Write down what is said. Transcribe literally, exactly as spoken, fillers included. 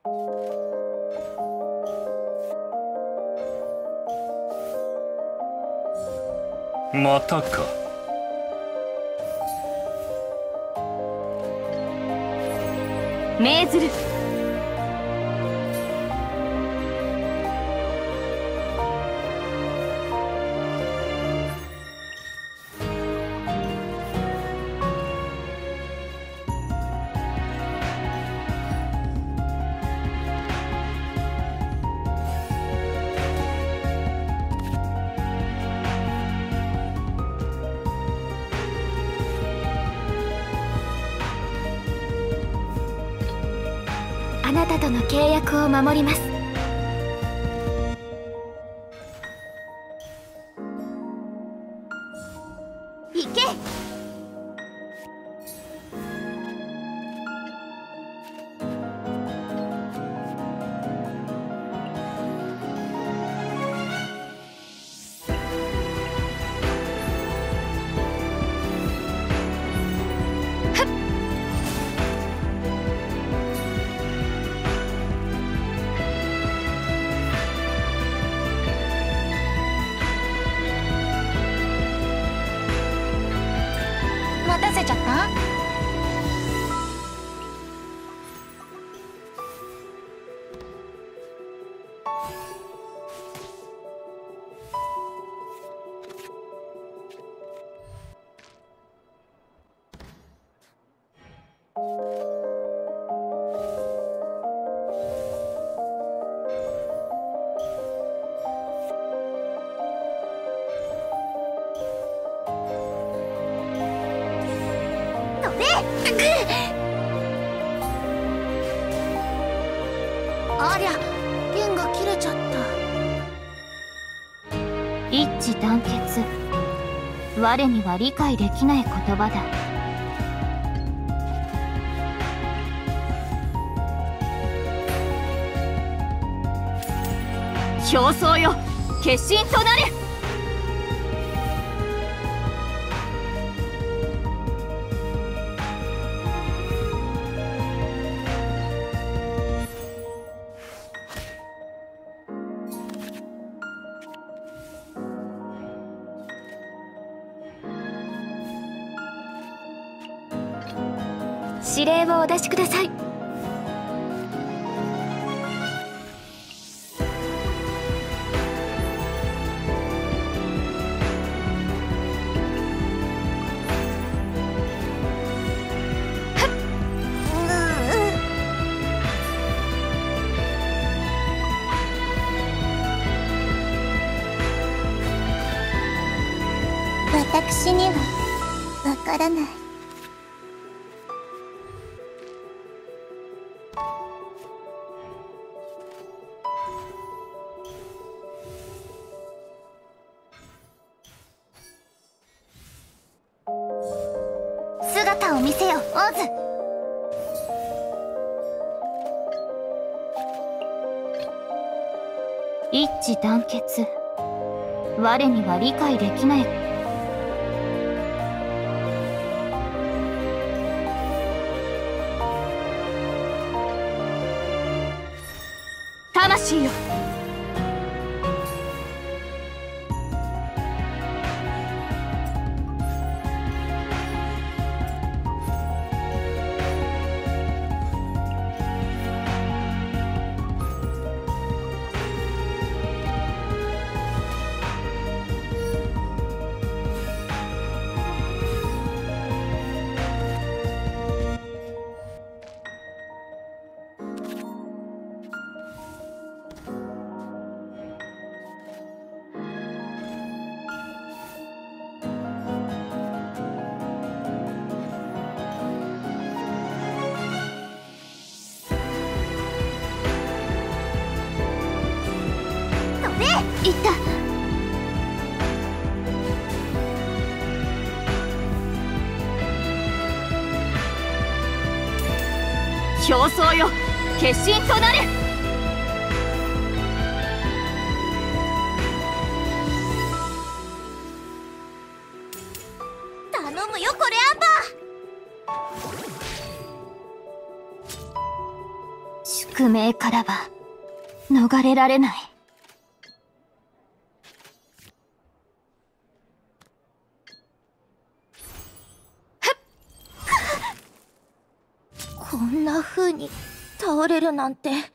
またか。 命ずる。 あなたとの契約を守ります。行け。待たせちゃった？ありゃ、弦が切れちゃった。 一致団結。我には理解できない言葉だ。表層よ、決心となれ。 指令をお出しください。 私にはわからない。姿を見せよ、オズ。 一致団結。我には理解できない。魂よ、 いった。 表層よ、決心となれ。 頼むよ、これアンバー。 承宿命からは逃れられない。 こんな風に倒れるなんて。